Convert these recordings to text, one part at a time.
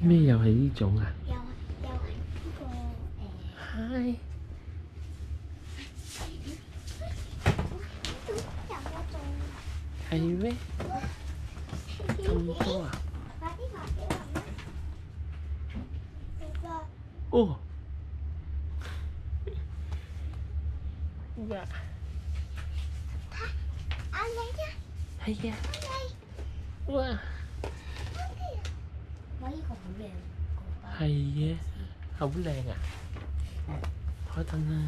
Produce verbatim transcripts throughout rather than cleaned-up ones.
咩又係呢種啊？ 又又係呢個誒。 Hi。 有一種。 係咩？咁多啊？ 快啲話俾我啦！爸爸。 哦。哇！ 阿你啊！ 係啊！ 阿你。 哇！ 哇！呢個好靚。 係嘅，好靚啊！開燈啦！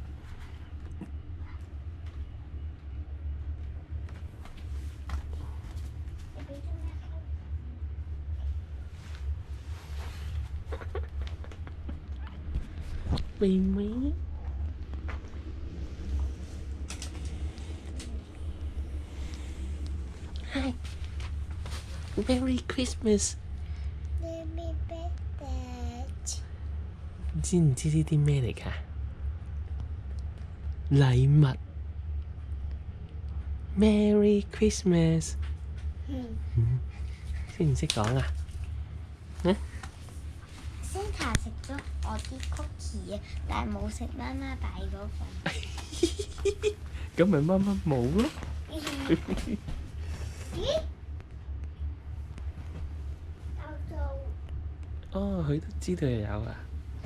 你俾咗咩？ 妹妹。Hi。Merry Christmas。 Merry birthday。 知唔知呢啲咩嚟㗎？禮物。Merry Christmas。 嗯。 識唔識講啊？嗯？ Santa 食咗我啲曲奇啊，但係冇食媽媽擺嗰份。 咁咪媽媽冇咯。 咦？有做。 哦，佢都知道有啊。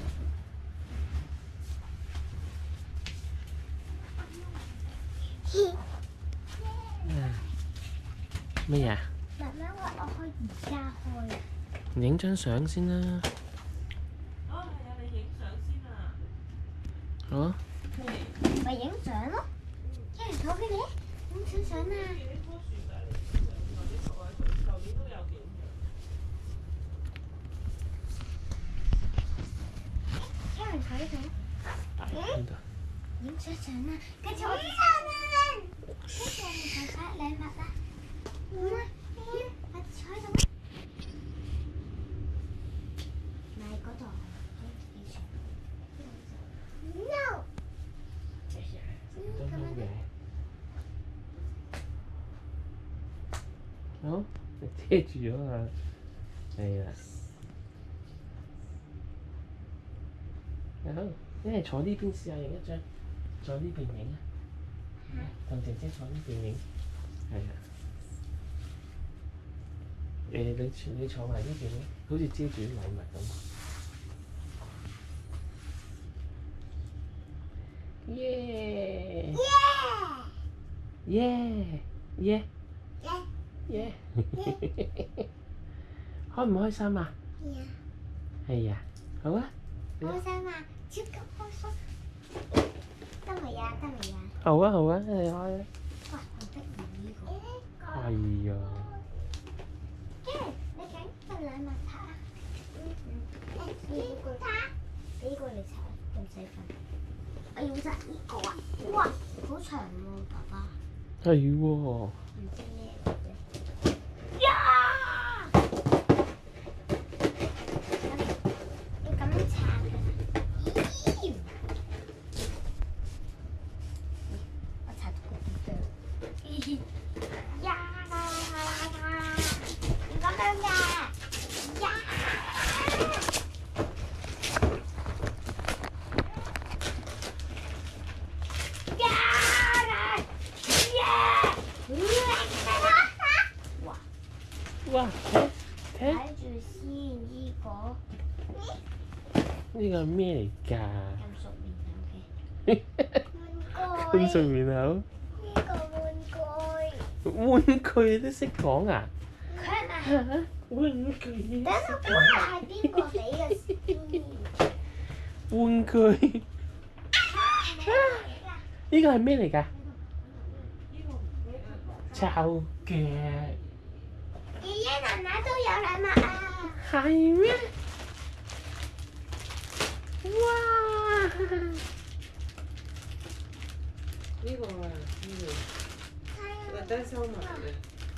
咩呀？ 媽媽話我可以而家開啊。 影張相先啦。 哦，係啊，你影相先啊。 好。 咪影相咯。一人坐佢哋，影張相啊。一人坐呢度。 邊度？ 影張相啊，跟住我哋跟住我哋就發禮物啦。唔係，我哋坐喺度。咪嗰度。No。 都冇嘅。好，你遮住咗啊！係啦。好，一係坐呢邊試下影一張，坐呢邊影啊。同姐姐坐呢邊影。係啊。誒，你你坐埋呢邊咧，好似遮住啲禮物咁。耶！耶！耶！耶！開唔開心啊？係啊，好啊。 開心啊！超級開心。得未啊？得未啊？ 好啊好啊，你開啊。 哇！好得意呢個。 係啊。 你揀份禮物睇啊。呢個呢個你睇，咁細份。我要摘呢個啊！哇，好長喎，爸爸。 係喎。 唔知咩嚟嘅。呀！要咁樣拆嘅。咦！我拆到個邊度。呀！要咁樣嘅。呀！ 哇！睇睇。 睇住先，呢個呢個係咩嚟㗎？ 金屬面口嘅金屬面口。 呢個玩具。 玩具都識講啊！ 佢係咪？ 玩具。 等我估下係邊個俾嘅先。 玩具。呢個係咩嚟㗎？臭腳。 爺爺奶奶都有禮物啊！ 係咩？哇！ 呢個啊，呢個特登收埋嘅。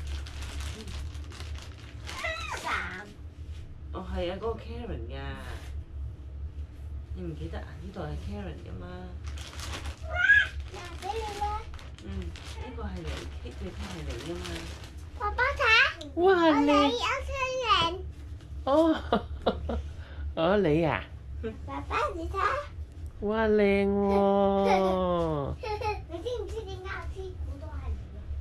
三。 哦，係啊，嗰個 Karen 㗎。你唔記得啊？呢度係 Karen 㗎嘛。 嗱，俾你啦。 嗯，呢個係你，呢隻係你㗎嘛。 爸爸睇。 哇！ 我你哋有雙人。 哦。 咗你啊？ 爸爸，你睇。 哇，靚喎！ 你知唔知點解我知好多係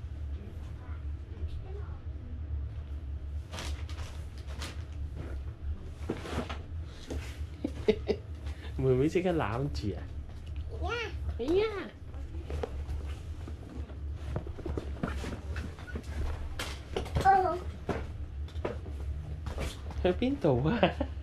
你啊？ 妹妹即刻攬住啊！哎呀！ 哦， 去邊度啊？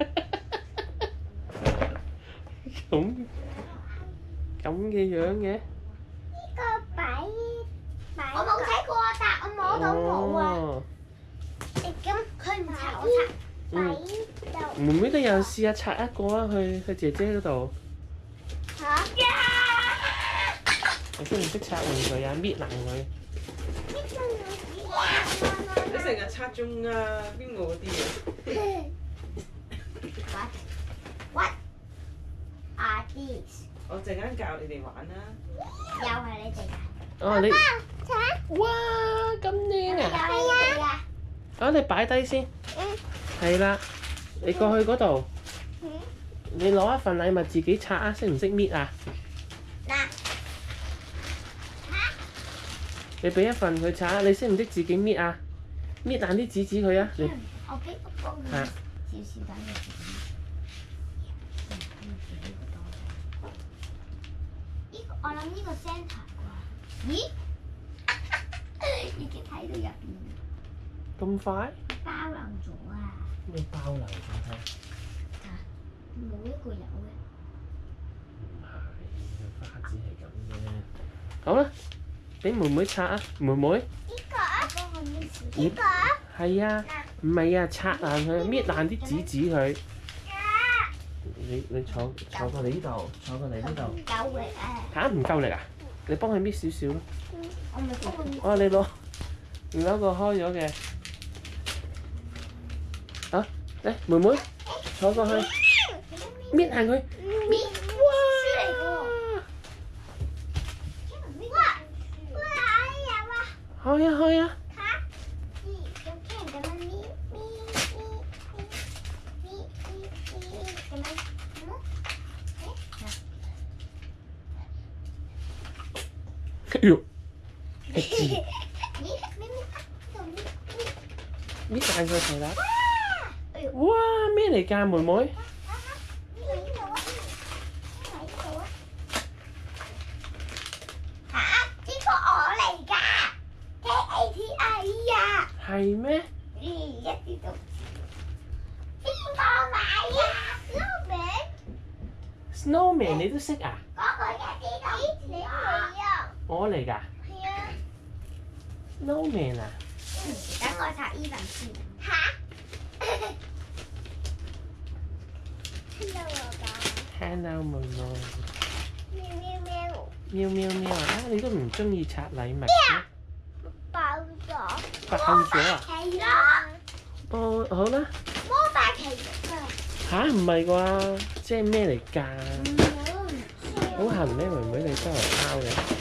咁咁嘅樣嘅？ 呢個擺擺。我冇睇過，但我摸到冇啊。 哦， 咁佢唔拆我拆。 嗯， 就妹妹都有試下拆一個啊，去去姐姐嗰度。 嚇！ 你識唔識拆玩具啊？搣爛佢。 你成日拆中啊，邊個嗰啲啊？ What? What are these? 我陣間教你哋玩啦。 又係你哋㗎。 哦，你睇。 哇咁靚又啊！ 係你哋㗎。 啊，你擺低先。 嗯。 係啦，你過去嗰度， 嗯。 你攞一份禮物自己拆啊，識唔識搣啊？ 嗱。嚇？ 你俾一份佢拆啊，你識唔識自己搣啊？搣爛啲紙紙佢啊！你我俾個幫你。 嚇。 少少等你自己。呢個我諗呢個 centre 啩？咦？已經睇到入邊。 咁快？ 包漏咗啊！ 咩包漏咗睇？ 冇一個有嘅。 唔係，花紙係咁嘅。好啦，俾妹妹拆啊，妹妹。 呢個啊？幫我搣少。呢個啊？ 係啊，唔係啊，拆爛佢，搣爛啲紙紙佢。你你坐坐過嚟呢度，坐過嚟呢度。 夠力啊！ 嚇唔夠力啊？你幫佢搣少少咯。 我咪幫佢搣。 哦，你攞你攞個開咗嘅。啊，嚟妹妹坐過去，搣爛佢。 搣哇！書嚟㗎喎。哇！哇！哎呀哇！ 開啊開啊！ 嚇！咦？咁聽咁樣搣搣搣搣搣搣搣咁樣。 哎呦！一支咦？搣搣搣搣搣！ 搣爛佢係啦。 哎呦！ 哇！咩嚟㗎，妹妹？ 呢個呢度啊！呢個呢度啊！嚇！呢個我嚟㗎 ，K A T I 啊！ 係咩？ 咦，一啲都唔似。邊個買啊？Snowman。 Snowman 你都識啊？ 嗰個一啲都唔似你嚟啊！ 我嚟㗎係啊。 ，Snowman 啊？ 等我拆依份先。嚇 ！Hello 爸爸。 Hello 妹妹。 喵喵喵。 喵喵喵啊！你都唔中意拆禮物嘅？ 爆咗。 爆咗啊！ 係啦。 哦，好啦。 魔法奇蹟啊！ 吓？唔係啩？即係咩嚟㗎？ 唔好唔知啊。 好痕咩？妹妹你周圍拋嘅。